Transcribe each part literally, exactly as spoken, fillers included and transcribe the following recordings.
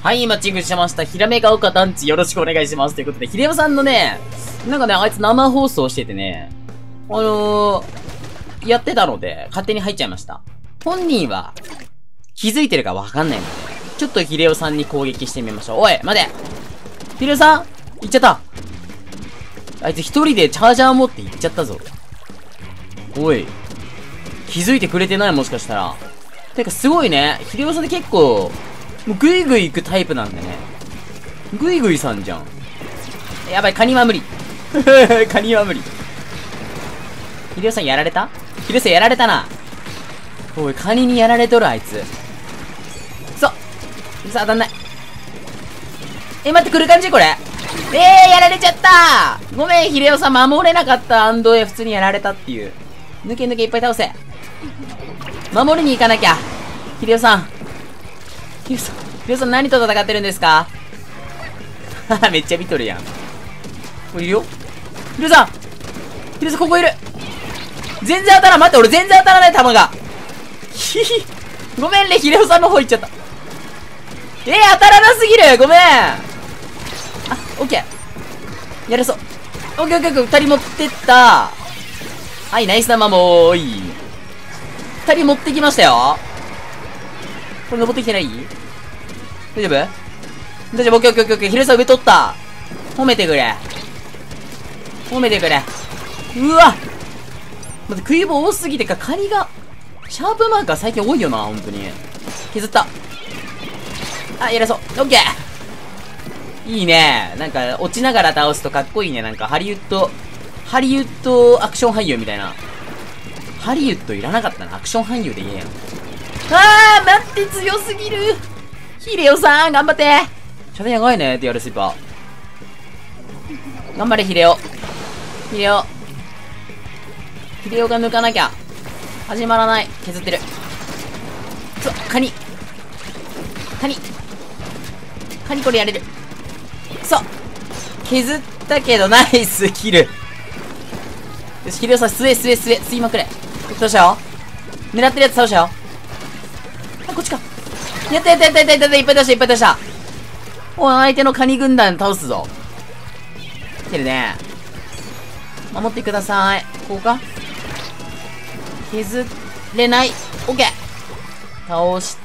はい、マッチングしました。ひらめが丘団地よろしくお願いします。ということで、ひでおさんのね、なんかね、あいつ生放送しててね、あのー、やってたので、勝手に入っちゃいました。本人は、気づいてるかわかんないので、ちょっとひでおさんに攻撃してみましょう。おい、待てひでおさん行っちゃった。あいつ一人でチャージャー持って行っちゃったぞ。おい。気づいてくれてないもしかしたら。てかすごいね。ひでおさんって結構、もうグイグイ行くタイプなんでね。グイグイさんじゃん。やばい、カニは無理。カニは無理。ひでおさんやられた？ひでおさんやられたな。おい、カニにやられとる、あいつ。くそ！ひでおさん当たんない。え、待って、来る感じこれ。えー、やられちゃったー！ごめん、ひでおさん守れなかった&で普通にやられたっていう。抜け抜けいっぱい倒せ。守りに行かなきゃ。ひでおさん。ひでおさん、ひでおさん何と戦ってるんですか？めっちゃ見とるやん。これいるよ。ひでおさんひでおさんここいる。全然当たらん。待って、俺全然当たらない、弾が。ひひ。ごめんね、ひでおさんの方行っちゃった。えー、当たらなすぎる。ごめん。あ、オッケー。やれそう。オッケーオッケーオッケー。二人持ってった。はい、ナイス生もーい。二人持ってきましたよ。これ登ってきてない？大丈夫？大丈夫？オッケーオッケーオッケーオッケー。ひでさん上取った。褒めてくれ。褒めてくれ。うわ！待って、食い棒多すぎてか、カニが、シャープマークが最近多いよな、ほんとに。削った。あ、やれそう。オッケー！いいね。なんか、落ちながら倒すとかっこいいね。なんか、ハリウッド、ハリウッドアクション俳優みたいな。ハリウッドいらなかったな。アクション俳優でいいやん。あー、待って、強すぎる。ヒレオさん、頑張って。ちゃんとやばいね、ディアルスイーパー。頑張れ、ヒレオ。ヒレオ。ヒレオが抜かなきゃ。始まらない。削ってる。くそ、カニ。カニ。カニこれやれる。くそ。削ったけど、ナイスキル。よし、ヒレオさん、スエスエスエ、吸いまくれ。倒したよ。狙ってるやつ倒したよ。あ、こっちか。やったやったやったやったやった、いっぱい倒した、いっぱい倒した。おい、相手のカニ軍団倒すぞ。来てるね。守ってください。こうか？削れない。オッケー。倒した。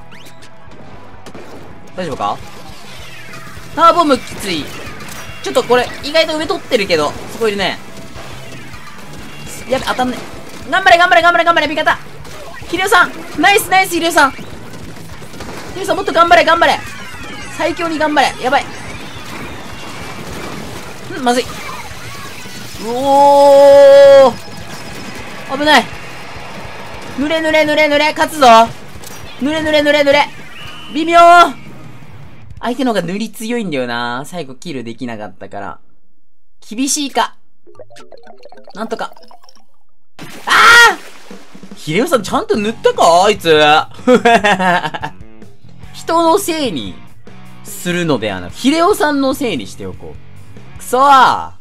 大丈夫か？ターボムきつい。ちょっとこれ、意外と上取ってるけど、そこいるね。やべ、当たんね。頑張れ頑張れ頑張れ頑張れ、味方。ひでおさんナイスナイス、ひでおさん。ひでおさんもっと頑張れ頑張れ。最強に頑張れ。やばい。ん、まずい。うおー、危ない。濡れ濡れ濡れ濡れ、勝つぞ。濡れ濡れ濡れ濡れ。微妙。相手の方が塗り強いんだよな。最後キルできなかったから。厳しいか。なんとか。ああ！ひでおさんちゃんと塗ったかあいつ。人のせいにするのではなく、ひでおさんのせいにしておこう。くそー。はい、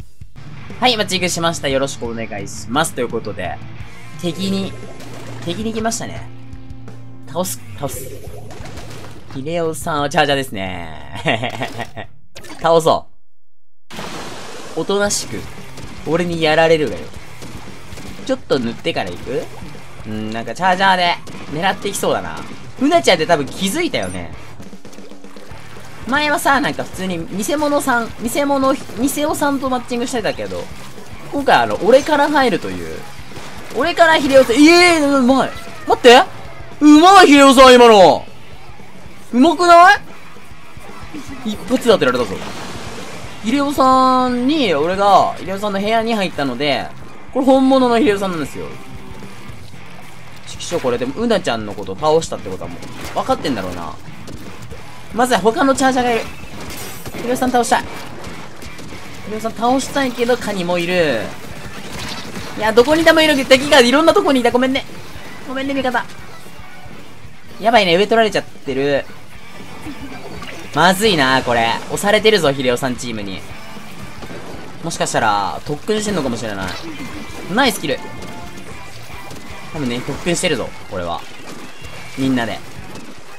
マッチングしました。よろしくお願いします。ということで、敵に、敵に来ましたね。倒す、倒す。ひでおさんはチャージャーですね。倒そう。おとなしく、俺にやられるがよ。ちょっと塗ってから行く？うん、なんかチャージャーで狙っていきそうだな。うなちゃんって多分気づいたよね。前はさ、なんか普通に偽物さん、偽物、偽おさんとマッチングしてたけど、今回あの、俺から入るという。俺からヒデオさん、ええー、うまい。待ってうまい、ヒデオさん、今のうまくない？一発で当てられたぞ。ヒデオさんに、俺が、ヒデオさんの部屋に入ったので、これ本物のヒデオさんなんですよ。ちくしょう、これでも、うなちゃんのこと倒したってことはもう、分かってんだろうな。まずは他のチャージャーがいる。ヒデオさん倒したい。ヒデオさん倒したいけど、カニもいる。いや、どこにでもいる敵がいろんなとこにいた。ごめんね。ごめんね、味方。やばいね、上取られちゃってる。まずいな、これ。押されてるぞ、ヒデオさんチームに。もしかしたら、特訓してんのかもしれない。ナイスキル。多分ね、特訓してるぞ、これは。みんなで。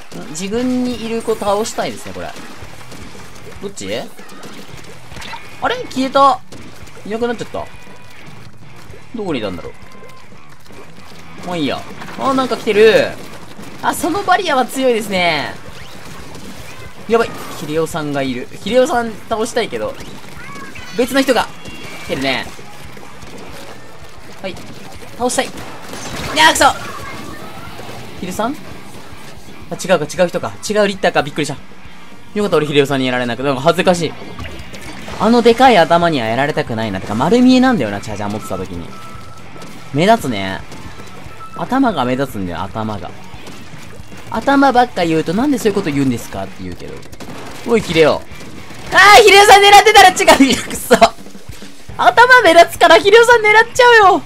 自分にいる子倒したいですね、これ。どっち？あれ消えた。いなくなっちゃった。どこにいたんだろう。もういいや。あ、なんか来てる。あ、そのバリアは強いですね。やばい。ヒレオさんがいる。ヒレオさん倒したいけど、別の人が来てるね。はい。倒したい。いやーくそヒレさんあ、違うか、違う人か。違うリッターか、びっくりした。よかった、俺ヒレオさんにやられなくて。なんか恥ずかしい。あのでかい頭にはやられたくないな。てか、丸見えなんだよな、チャージャー持ってた時に。目立つね。頭が目立つんだよ、頭が。頭ばっか言うと、なんでそういうこと言うんですかって言うけど。おい、ヒレオ。あー、ヒレオさん狙ってたら違うよ、くそ。頭目立つからヒレオさん狙っちゃうよ。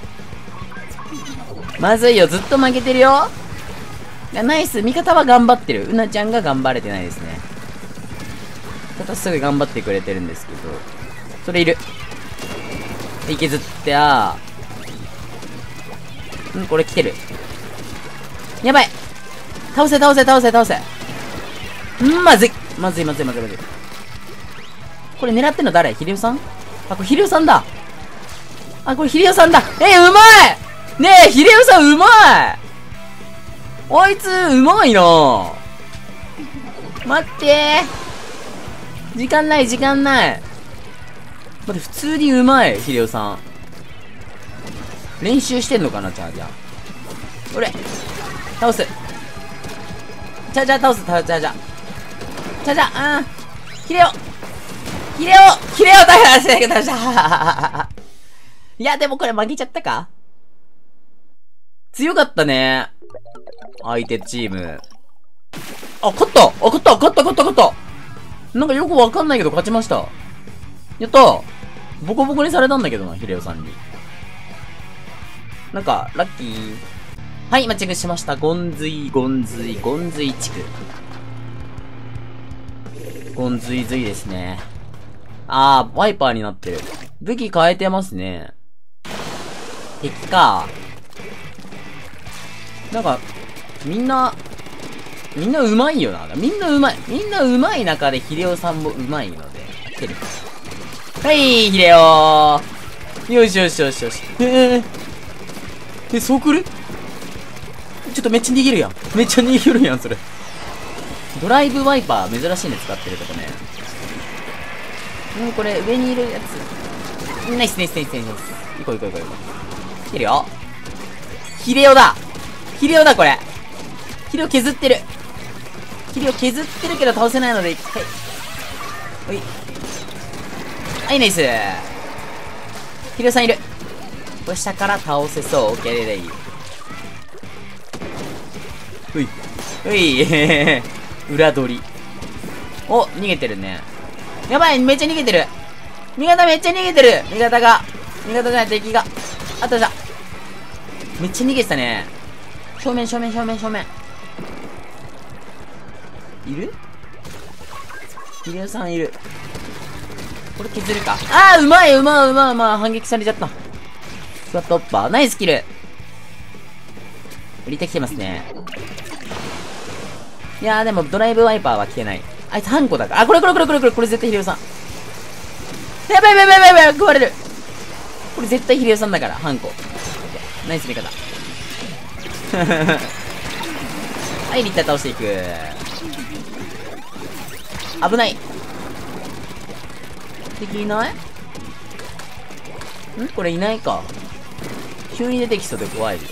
まずいよ、ずっと負けてるよ。いや、ナイス。味方は頑張ってる。うなちゃんが頑張れてないですね。ただすぐ頑張ってくれてるんですけど。それいる。いけずってあー。ん、これ来てる。やばい。倒せ倒せ倒せ倒せ。ん、まずい。まずいまずいまずいまずい。これ狙ってんの誰？ヒレオさん？あ、これヒレオさんだ。あ、これヒレオさんだ。えー、うまい！ねえ、ヒレオさんうまい！あいつ、うまいなぁ。待ってー。時間ない、時間ない。待って、普通にうまい、ヒデオさん。練習してんのかな、じゃあ、じゃあ。俺、倒す。じゃあじゃあ倒す、じゃあじゃあ。じゃあじゃあ、うん。ヒデオヒデオヒデオ大変だけど、倒した。いや、でもこれ負けちゃったか？強かったね。相手チーム。あ、勝ったあ、勝った勝った勝った勝ったなんかよくわかんないけど勝ちました。やったー。ボコボコにされたんだけどな、ヒレオさんに。なんか、ラッキー。はい、マッチングしました。ゴンズイ、ゴンズイ、ゴンズイ地区。ゴンズイズイですね。あー、ワイパーになってる。武器変えてますね。敵か。なんか、みんな、みんなうまいよな。みんなうまい。みんなうまい中でヒデオさんもうまいので。来てる。はい、ヒデオー。よしよしよしよし。えー、え、そう来る？ちょっとめっちゃ逃げるやん。めっちゃ逃げるやん、それ。ドライブワイパー、珍しいね、使ってるとこね。うん、これ、上にいるやつ。ナイスナイスナイスナイスナイス。行こう行こう行こう行こう。来てるよ。ヒデオだヒデオだ、これ。ヒデオ削ってる。ヒデオ削ってるけど倒せないので、一回。おい。はい、ナイス。ヒデオさんいる。これ下から倒せそう。オッケーでいい。うい。うい。裏取り。お、逃げてるね。やばい、めっちゃ逃げてる。味方めっちゃ逃げてる。味方が。味方じゃない、敵が。あったじゃん。めっちゃ逃げてたね。正面、正面、正面、正面。いる？ヒデオさんいる。これ削るか。あー、うまい、うまい、うまい、うまい。反撃されちゃった。スワットッパー。ナイスキル。売りてきてますね。いやー、でもドライブワイパーは来てない。あいつハンコだから。あ、これこれこれこれこれ、これ絶対ヒデオさん。やばいやばいやばいやばい、食われる。これ絶対ヒデオさんだから、ハンコ。ナイス味方。はい、リッター倒していく。危ない。敵いない？ん？これいないか。急に出てきそうで怖いです。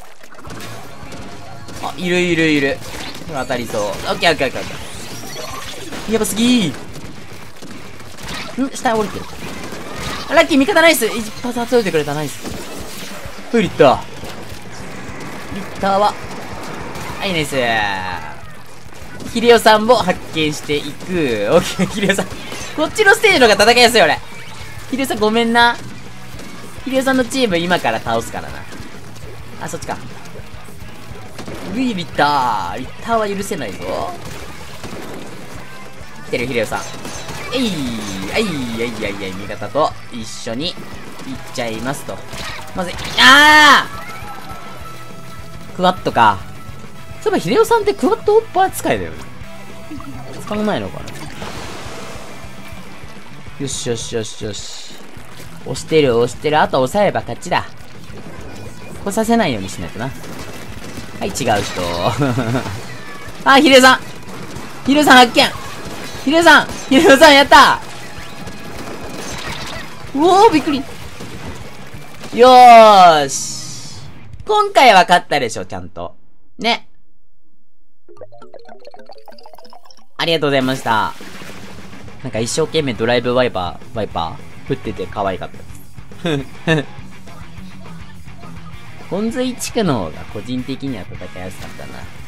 あ、いるいるいる。これ当たりそう。オッケーオッケーオッケーオッケー。やばすぎー。ん？下降りてる。ラッキー味方ナイス。一発集めてくれた。ナイス。ふい、リッター。リッターは、はい、ナイス。ヒデオさんも発見していく。オッケー、ヒデオさん。こっちのステージの方が戦いやすい、俺。ヒデオさんごめんな。ヒデオさんのチーム今から倒すからな。あ、そっちか。うい、リッター。リッターは許せないぞ。来てる、ヒデオさん。えい、あい、あい、あい、あい、味方と一緒に行っちゃいますと。まずい。あークワッドか。 そういえば、秀夫さんってクワッドオッパー使いだよね。使わないのかな。よしよしよしよし。押してる押してる。あと押さえれば勝ちだ。こさせないようにしないとな。はい、違う人。あ、秀夫さん秀夫さん発見秀夫さん秀夫さんやったうおー、びっくり。よーし。今回は勝ったでしょ、ちゃんと。ね。ありがとうございました。なんか一生懸命ドライブワイパー、ワイパー、振ってて可愛かったです。本髄地区の方が個人的には戦いやすかったな。